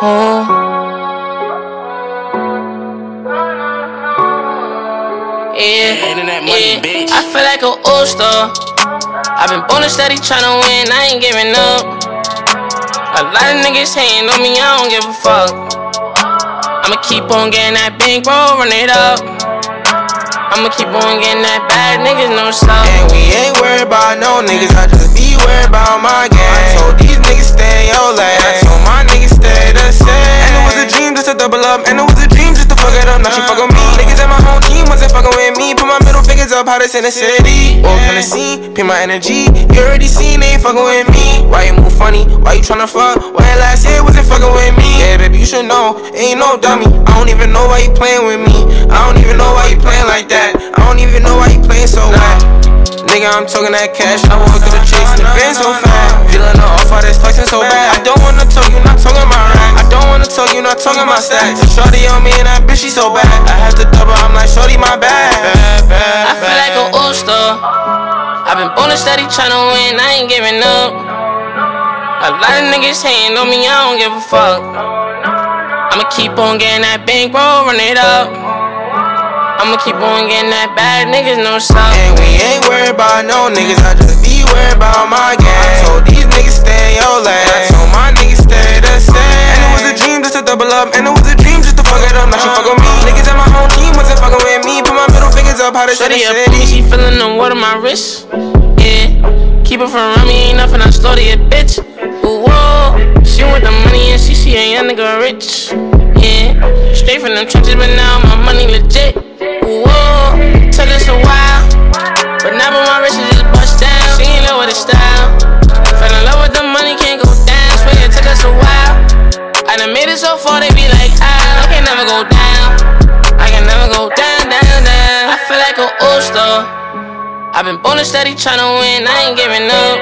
I feel like an all-star. I've been ballin' steady tryna win, I ain't giving up. A lot of niggas hating on me, I don't give a fuck. I'ma keep on getting that bankroll, run it up. I'ma keep on getting that bad, niggas no stop. And we ain't worried about no niggas, I just be worried about my gang. I told these niggas stay in your lane, I told my niggas stay the same. And it was a dream just to double up, and it was a dream just to fuck it up. Now she fuck with me, niggas at my home team wasn't fucking with me. Put my middle fingers up, hottest in the city. Walk on the scene, pay my energy. You already seen, they ain't fucking with me. Why you move funny? Why you tryna fuck? Why last year wasn't fucking with me? Yeah, baby, you should know, ain't no dummy. I don't even know why you playing with me. I don't even know why you playing like that. I don't even know why you playing so bad. Nigga, I'm talking that cash. I walk through the chase and the band so fast. Feeling the off, all this flexing so bad. I don't wanna talk, you not talking my racks. I don't wanna talk, you not talking my stacks. Shorty on me and that bitch, she so bad. I have to double, I'm like, shorty, my bad. I feel like an all-star. I've been ballin' steady tryna win, I ain't giving up. A lot of niggas hating on me, I don't give a fuck. I'ma keep on getting that bankroll, run it up. I'ma keep on getting that bad, niggas no stop. And we ain't worried about no niggas, I just be worried about my gang. I told these niggas stay in your lane, I told my niggas stay the same. And it was a dream just to double up, and it was a dream just to fuck it up. Now she fuck with me, niggas at my home team wasn't fucking with me. Put my middle fingers up, hottest in the city. She feeling the water my wrist, yeah. Keep it from around me, ain't nothing, I stole it, bitch. Ooh, whoa. She want the money and she see a young nigga rich, yeah. Straight from them trenches, but now my money legit. Whoa, took us a while, but now my wrist is just bust down. She ain't love with the style. Fell in love with the money, can't go down. Swear it took us a while. I done made it so far, they be like, I can never go down. I can never go down, down, down. I feel like an all-star. I've been ballin' steady tryna win, I ain't giving up.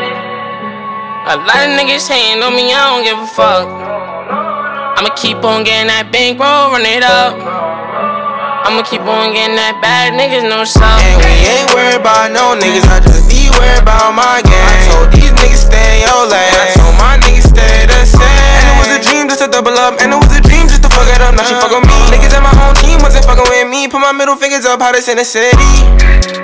A lot of niggas hating on me, I don't give a fuck. I'ma keep on getting that bankroll, run it up. I'ma keep on getting that bad, niggas no stop. And we ain't worried about no niggas, I just be worried about my gang. I told these niggas stay in your lane, I told my niggas stay the same. And it was a dream just to double up, and it was a dream just to fuck it up. Now she fuck with me, niggas at my home team wasn't fucking with me. Put my middle fingers up, hottest in the city.